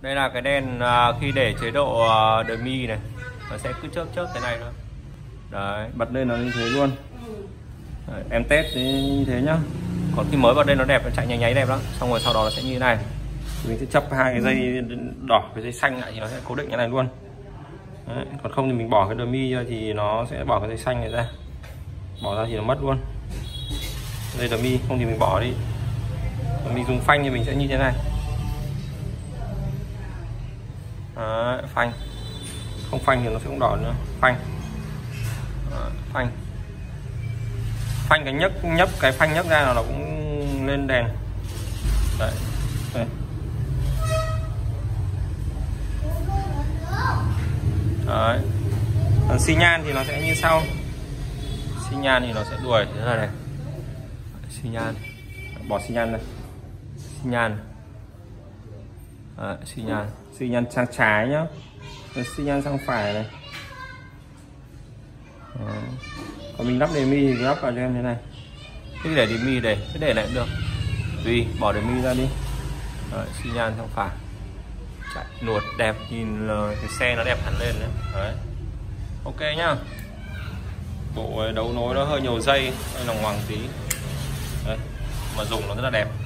Đây là cái đèn khi để chế độ demi này, nó sẽ cứ chớp chớp thế này thôi. Đấy, bật lên nó như thế luôn. Đấy, em test như thế nhá. Còn khi mới bật lên nó đẹp, nó chạy nháy nháy đẹp lắm. Xong rồi sau đó nó sẽ như thế này. Mình sẽ chắp hai cái dây đỏ với dây xanh lại thì nó sẽ cố định như này luôn. Đấy, còn không thì mình bỏ cái demi ra thì nó sẽ bỏ cái dây xanh này ra. Bỏ ra thì nó mất luôn. Dây demi không thì mình bỏ đi. Còn mình dùng phanh thì mình sẽ như thế này. Đấy, phanh. Không phanh thì nó sẽ không đỏ nữa. Phanh. Đấy, phanh. Phanh cái nhấp cái phanh nhấp ra là nó cũng lên đèn. Đấy. Đây. Đấy. Còn xi nhan thì nó sẽ như sau. Xi nhan thì nó sẽ đuổi thế này này. Xi nhan. Bỏ xi nhan này. Xi nhan. Đấy, xi nhan sang trái nhá. Rồi xi nhan sang phải này. Đấy. Còn mình lắp demi thì lắp vào cho em thế này. Cái để demi đây, cái để lại cũng được. Tùy, bỏ demi ra đi. Đấy, xi nhan sang phải. Chạy nuột đẹp, nhìn cái xe nó đẹp hẳn lên đấy. Đấy. Ok nhá. Bộ đấu nối nó hơi nhiều dây, hơi lòng hoàng tí. Đấy. Mà dùng nó rất là đẹp.